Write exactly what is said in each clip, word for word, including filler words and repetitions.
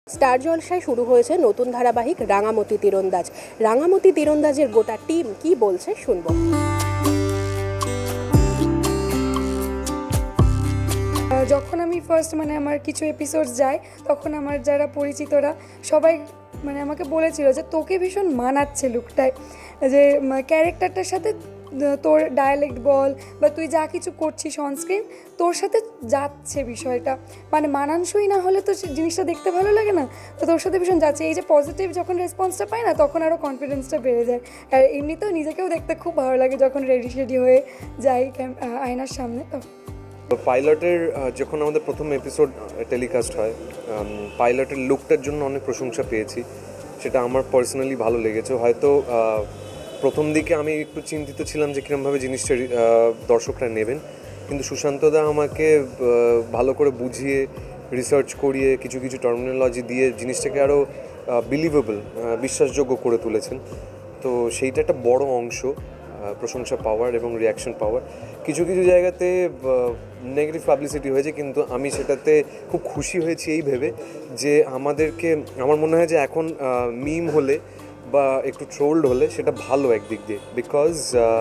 Star জলসায় শুরু হয়েছে নতুন ধারাবাহিক রাঙামতি তীরন্দাজ। রাঙামতি তীরন্দাজের গোটা টিম কি বলছে শুনবো। যখন আমি ফার্স্ট মানে আমার কিছু এপিসোড যায় তখন আমার যারা পরিচিতরা সবাই মানে আমাকে বলেছিল যে তোকে ভীষণ মানাচ্ছে লুকটায়, যে ক্যারেক্টারটার সাথে তোর ডায়ালেক্ট বল বা তুই যা কিছু করছিস অনস্ক্রিন তোর সাথে যাচ্ছে বিষয়টা, মানে মানানসই না হলে তো জিনিসটা দেখতে ভালো লাগে না, তো তোর সাথে ভীষণ যাচ্ছে। এই যে পজিটিভ যখন রেসপন্সটা পাই না তখন আরও কনফিডেন্সটা বেড়ে যায়। আর এমনিতেও নিজেকেও দেখতে খুব ভালো লাগে যখন রেডি শেডি হয়ে যাই আয়নার সামনে। তখন পাইলটের যখন আমাদের প্রথম এপিসোড টেলিকাস্ট হয়, পাইলটের লুকটার জন্য অনেক প্রশংসা পেয়েছি, সেটা আমার পার্সোনালি ভালো লেগেছে। হয়তো প্রথম দিকে আমি একটু চিন্তিত ছিলাম যে কীরকমভাবে জিনিসটা দর্শকরা নেবেন, কিন্তু সুশান্তদা আমাকে ভালো করে বুঝিয়ে রিসার্চ করিয়ে কিছু কিছু টার্মিনোলজি দিয়ে জিনিসটাকে আরও বিলিভেবল বিশ্বাসযোগ্য করে তুলেছেন। তো সেইটা একটা বড় অংশ, প্রশংসা পাওয়ার এবং রিয়াকশন পাওয়ার। কিছু কিছু জায়গাতে নেগেটিভ পাবলিসিটি হয়েছে, কিন্তু আমি সেটাতে খুব খুশি হয়েছি এই ভেবে যে আমাদেরকে, আমার মনে হয় যে এখন মিম হলে বা একটু ট্রোলড হলে সেটা ভালো একদিক দিয়ে, বিকজ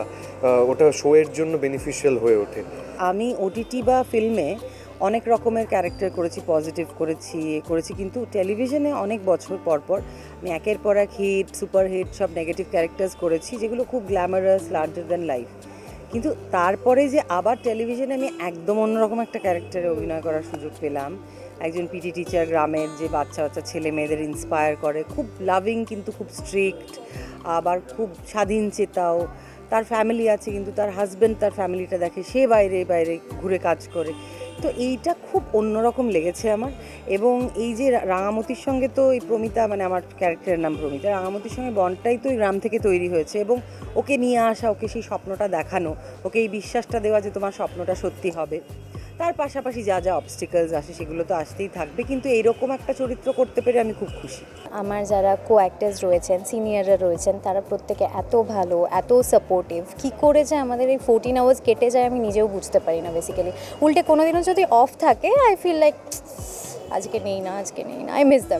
ওটা শোয়ের জন্য বেনিফিশিয়াল হয়ে ওঠে। আমি ওটিটি বা ফিল্মে অনেক রকমের ক্যারেক্টার করেছি, পজিটিভ করেছি করেছি কিন্তু টেলিভিশনে অনেক বছর পর পর আমি একের পর এক হিট সুপার হিট সব নেগেটিভ ক্যারেক্টার্স করেছি যেগুলো খুব গ্ল্যামারাস, লার্জার দ্যান লাইফ। কিন্তু তারপরে যে আবার টেলিভিশনে আমি একদম অন্যরকম একটা ক্যারেক্টারে অভিনয় করার সুযোগ পেলাম, একজন পিটি টিচার, গ্রামের যে বাচ্চা বাচ্চা ছেলে মেয়েদের ইন্সপায়ার করে, খুব লাভিং কিন্তু খুব স্ট্রিক্ট, আবার খুব স্বাধীন চেতাও। তার ফ্যামিলি আছে কিন্তু তার হাজব্যান্ড তার ফ্যামিলিটা দেখে, সে বাইরে বাইরে ঘুরে কাজ করে। তো এইটা খুব অন্যরকম লেগেছে আমার। এবং এই যে রাঙামতির সঙ্গে তো এই প্রমিতা, মানে আমার ক্যারেক্টারের নাম প্রমিতা, রাঙামতির সঙ্গে বন্ডটাই তো ওই গ্রাম থেকে তৈরি হয়েছে, এবং ওকে নিয়ে আসা, ওকে সেই স্বপ্নটা দেখানো, ওকে এই বিশ্বাসটা দেওয়া যে তোমার স্বপ্নটা সত্যি হবে। তার পাশাপাশি যা যা অবস্টিকলস আসে সেগুলো তো আসতেই থাকবে, কিন্তু এইরকম একটা চরিত্র করতে পেরে আমি খুব খুশি। আমার যারা কো অ্যাক্টার্স রয়েছেন, সিনিয়ররা রয়েছেন, তারা প্রত্যেকে এত ভালো, এত সাপোর্টিভ। কী করে যে আমাদের এই ফোরটিন আওয়ার্স কেটে যায় আমি নিজেও বুঝতে পারি না বেসিক্যালি। উল্টে কোনো দিনও যদি অফ থাকে আই ফিল লাইক আজকে নেই না, আজকে নেই না, আই মিস দ্যাম।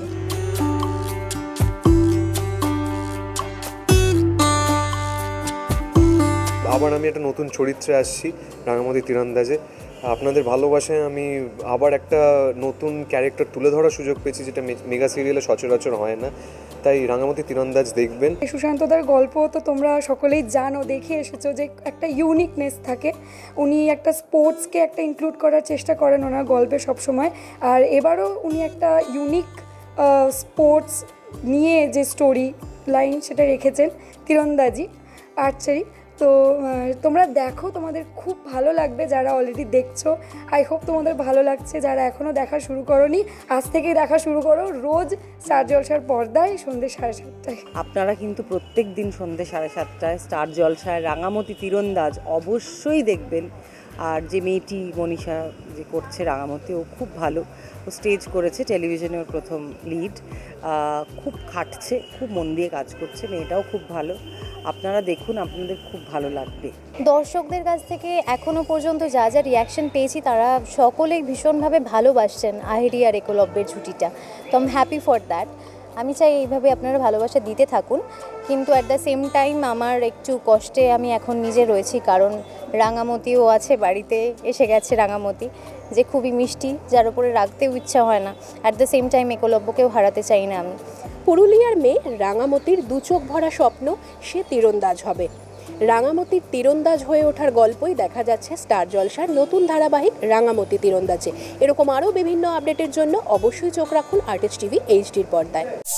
আবার আমি একটা নতুন চরিত্রে আসছি রাঙামতি তীরন্দাজে। আপনাদের ভালোবাসায় আমি আবার একটা নতুন ক্যারেক্টার তুলে ধরার সুযোগ পেয়েছি, যেটা মেগা সিরিয়ালে সচরাচর হয় না। তাই রাঙামতি তীরন্দাজ দেখবেন। সুশান্তদার গল্প তো তোমরা সকলেই জানো, দেখে এসেছো যে একটা ইউনিকনেস থাকে। উনি একটা স্পোর্টসকে একটা ইনক্লুড করার চেষ্টা করেন ওনার গল্পে সবসময়। আর এবারও উনি একটা ইউনিক স্পোর্টস নিয়ে যে স্টোরি লাইন সেটা রেখেছেন, তীরন্দাজি, আর্চারি। তো তোমরা দেখো, তোমাদের খুব ভালো লাগবে যারা অলরেডি দেখছো। আই হোপ তোমাদের ভালো লাগছে। যারা এখনও দেখা শুরু করোনি, আজ থেকেই দেখা শুরু করো, রোজ স্টার জলসার পর্দায় সন্ধ্যে সাড়ে সাতটায়। আপনারা কিন্তু প্রত্যেক দিন সন্ধ্যে সাড়ে সাতটায় স্টার জলসায় রাঙামতি তীরন্দাজ অবশ্যই দেখবেন। আর যে মেয়েটি মনীষা যে করছে রাঙামতি, ও খুব ভালো, ও স্টেজ করেছে, টেলিভিশনে ওর প্রথম লিড, খুব খাটছে, খুব মন দিয়ে কাজ করছে, মেয়েটাও খুব ভালো। আপনারা দেখুন, আপনাদের খুব ভালো লাগবে। দর্শকদের কাছ থেকে এখনও পর্যন্ত যা যা রিয়াকশন পেয়েছি তারা সকলেই ভীষণভাবে ভালোবাসছেন আহেরি আর একলব্যের জুটিটা। তো I am happy for that. আমি চাই এইভাবে আপনারা ভালোবাসা দিতে থাকুন, কিন্তু অ্যাট দ্য সেম টাইম আমার একটু কষ্টে আমি এখন নিজে রয়েছি, কারণ রাঙামতিও আছে বাড়িতে, এসে গেছে রাঙামতি, যে খুবই মিষ্টি, যার উপরে রাখতেও ইচ্ছা হয় না। অ্যাট দ্য সেম টাইম একলব্যকেও হারাতে চাই না আমি। পুরুলিয়ার মেয়ে রাঙামতির দু চোখ ভরা স্বপ্ন, সে তীরন্দাজ হবে। রাঙামতির তীরন্দাজ হয়ে ওঠার গল্পই দেখা যাচ্ছে স্টার জলসার নতুন ধারাবাহিক রাঙামতি তীরন্দাজে। এরকম আরও বিভিন্ন আপডেটের জন্য অবশ্যই চোখ রাখুন আর্টিস্ট টিভি এইচডির পর্দায়।